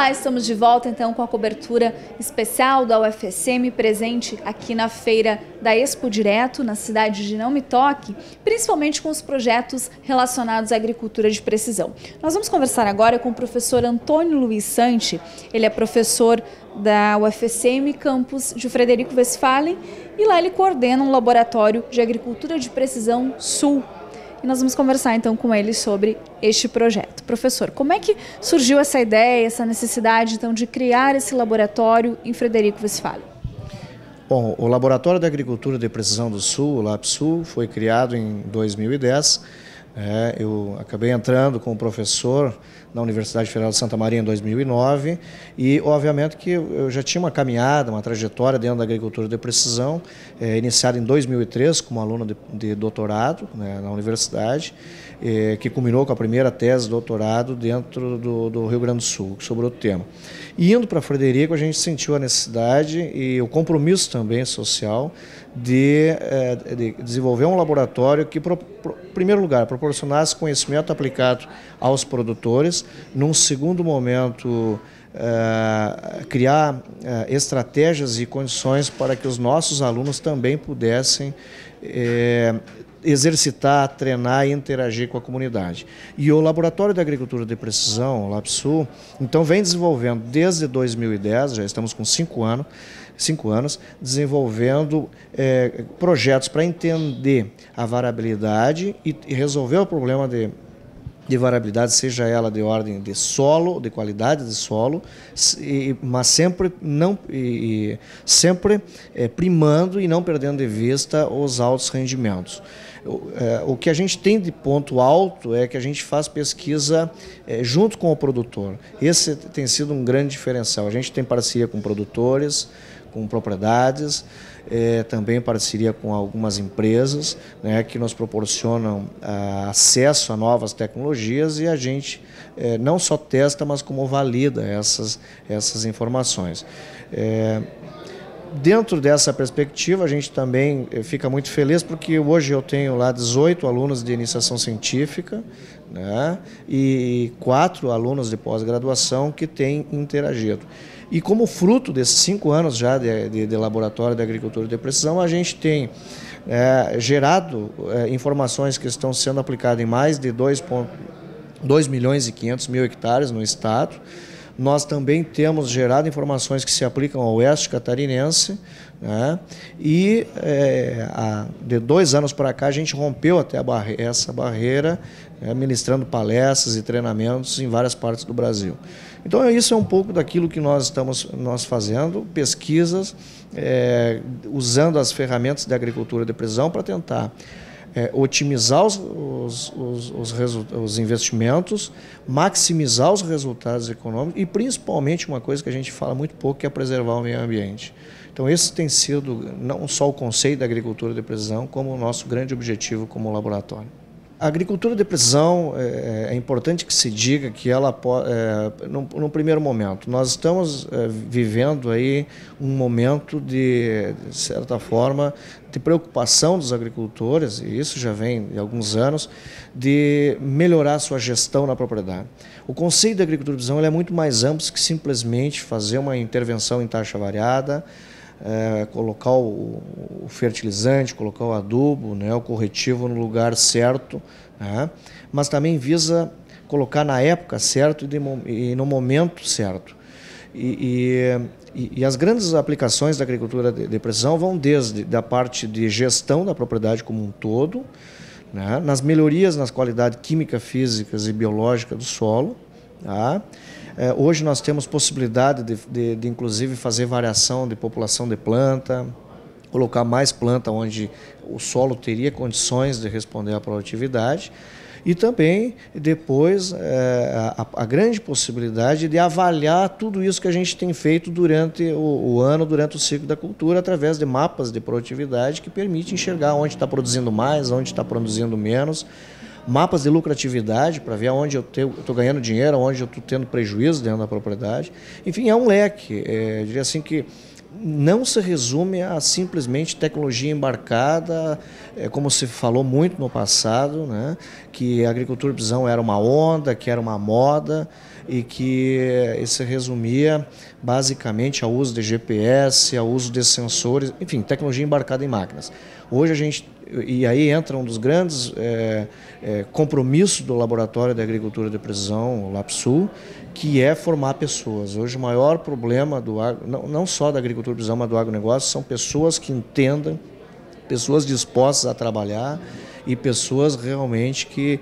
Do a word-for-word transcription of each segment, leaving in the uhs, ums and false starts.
Olá, estamos de volta então com a cobertura especial da U F S M, presente aqui na feira da Expo Direto, na cidade de Não Me Toque, principalmente com os projetos relacionados à agricultura de precisão. Nós vamos conversar agora com o professor Antônio Luiz Santi. Ele é professor da U F S M, campus de Frederico Westphalen, e lá ele coordena um laboratório de agricultura de precisão Sul. E nós vamos conversar então com ele sobre este projeto. Professor, como é que surgiu essa ideia, essa necessidade então de criar esse laboratório em Frederico Westphalen? Bom, o Laboratório de Agricultura de Precisão do Sul, o LabSul, foi criado em dois mil e dez. É, eu acabei entrando como professor na Universidade Federal de Santa Maria em dois mil e nove e, obviamente, que eu já tinha uma caminhada, uma trajetória dentro da agricultura de precisão, é, iniciada em dois mil e três como aluno de, de doutorado, né, na universidade, é, que culminou com a primeira tese de doutorado dentro do, do Rio Grande do Sul, sobre o tema. E indo para Frederico, a gente sentiu a necessidade e o compromisso também social de, é, de desenvolver um laboratório que, pro, pro, em primeiro lugar, proporcionasse conhecimento aplicado aos produtores, num segundo momento, Uh, criar uh, estratégias e condições para que os nossos alunos também pudessem uh, exercitar, treinar e interagir com a comunidade. E o Laboratório de Agricultura de Precisão, o LabSul, então vem desenvolvendo desde dois mil e dez, já estamos com cinco anos, cinco anos, desenvolvendo eh, projetos para entender a variabilidade e, e resolver o problema de de variabilidade, seja ela de ordem de solo, de qualidade de solo, e, mas sempre, não, e, sempre é, primando e não perdendo de vista os altos rendimentos. O, é, o que a gente tem de ponto alto é que a gente faz pesquisa é, junto com o produtor. Esse tem sido um grande diferencial. A gente tem parceria com produtores, com propriedades, é, também parceria com algumas empresas, né, que nos proporcionam ah, acesso a novas tecnologias e a gente é, não só testa, mas como valida essas, essas informações. É, Dentro dessa perspectiva, a gente também fica muito feliz porque hoje eu tenho lá dezoito alunos de iniciação científica, né, e quatro alunos de pós-graduação que têm interagido. E como fruto desses cinco anos já de, de, de laboratório de agricultura de precisão, a gente tem é, gerado é, informações que estão sendo aplicadas em mais de dois milhões e quinhentos mil hectares no estado. Nós também temos gerado informações que se aplicam ao oeste catarinense, né? E é, há, de dois anos para cá a gente rompeu até a barre essa barreira, né, ministrando palestras e treinamentos em várias partes do Brasil. Então isso é um pouco daquilo que nós estamos nós fazendo, pesquisas, é, usando as ferramentas de agricultura de precisão para tentar É, otimizar os, os, os, os, os investimentos, maximizar os resultados econômicos e, principalmente, uma coisa que a gente fala muito pouco, que é preservar o meio ambiente. Então, esse tem sido não só o conceito da agricultura de precisão, como o nosso grande objetivo como laboratório. A agricultura de precisão, é, é importante que se diga que ela, é, no, no primeiro momento, nós estamos é, vivendo aí um momento de, de certa forma, de preocupação dos agricultores, e isso já vem de alguns anos, de melhorar a sua gestão na propriedade. O conceito da agricultura de precisão ele é muito mais amplo que simplesmente fazer uma intervenção em taxa variada, É, colocar o, o fertilizante, colocar o adubo, né, o corretivo no lugar certo, né, mas também visa colocar na época certa e, de, e no momento certo. E, e, e as grandes aplicações da agricultura de, de precisão vão desde da parte de gestão da propriedade como um todo, né, nas melhorias nas qualidades química, físicas e biológicas do solo, tá? É, hoje nós temos possibilidade de, de, de, inclusive, fazer variação de população de planta, colocar mais planta onde o solo teria condições de responder à produtividade e também, depois, é, a, a grande possibilidade de avaliar tudo isso que a gente tem feito durante o, o ano, durante o ciclo da cultura, através de mapas de produtividade que permitem enxergar onde está produzindo mais, onde está produzindo menos, mapas de lucratividade para ver onde eu estou ganhando dinheiro, onde eu estou tendo prejuízo dentro da propriedade. Enfim, é um leque. É, eu diria assim que não se resume a simplesmente tecnologia embarcada, é, como se falou muito no passado, né, que a agricultura de precisão era uma onda, que era uma moda. e que se resumia basicamente ao uso de G P S, ao uso de sensores, enfim, tecnologia embarcada em máquinas. Hoje a gente, e aí entra um dos grandes é, é, compromissos do Laboratório de Agricultura de Precisão, o LabSul, que é formar pessoas. Hoje o maior problema do agro, não, não só da agricultura de precisão, mas do agronegócio, são pessoas que entendam, pessoas dispostas a trabalhar e pessoas realmente que,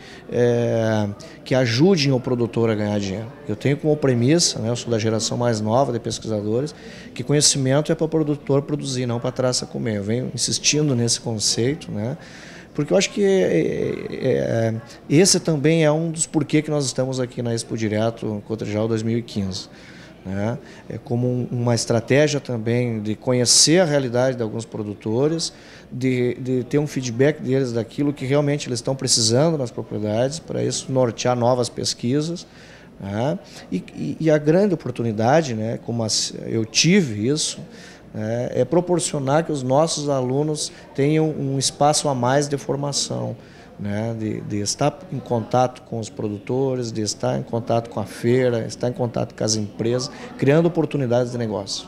é, que ajudem o produtor a ganhar dinheiro. Eu tenho como premissa, né, eu sou da geração mais nova de pesquisadores, que conhecimento é para o produtor produzir, não para a traça comer. Eu venho insistindo nesse conceito, né, porque eu acho que é, é, esse também é um dos porquê que nós estamos aqui na Expo Direto Cotrijal dois mil e quinze. Né? É como um, uma estratégia também de conhecer a realidade de alguns produtores, de, de ter um feedback deles daquilo que realmente eles estão precisando nas propriedades, para isso nortear novas pesquisas. Né? E, e, e a grande oportunidade, né, como eu tive isso, né, é proporcionar que os nossos alunos tenham um espaço a mais de formação. Né, de, de estar em contato com os produtores, de estar em contato com a feira, estar em contato com as empresas, criando oportunidades de negócio.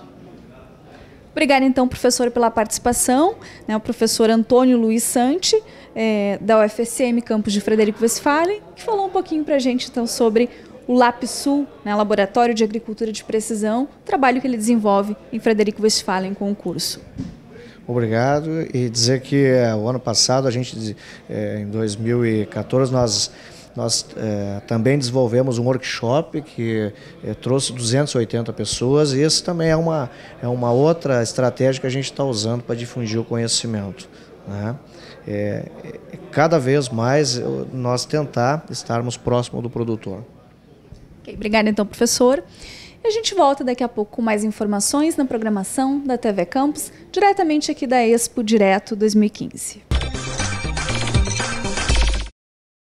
Obrigada, então, professor, pela participação. Né, o professor Antônio Luiz Santi, é, da U F S M, campus de Frederico Westphalen, que falou um pouquinho para a gente então, sobre o LabSul, né, Laboratório de Agricultura de Precisão, trabalho que ele desenvolve em Frederico Westphalen com o curso. Obrigado, e dizer que é, o ano passado, a gente, é, em dois mil e quatorze, nós, nós é, também desenvolvemos um workshop que é, trouxe duzentas e oitenta pessoas, e esse também é uma, é uma outra estratégia que a gente está usando para difundir o conhecimento. Né? É, é, cada vez mais nós tentar estarmos próximos do produtor. Okay, obrigada, então, professor. E a gente volta daqui a pouco com mais informações na programação da T V Campus, diretamente aqui da Expo Direto dois mil e quinze.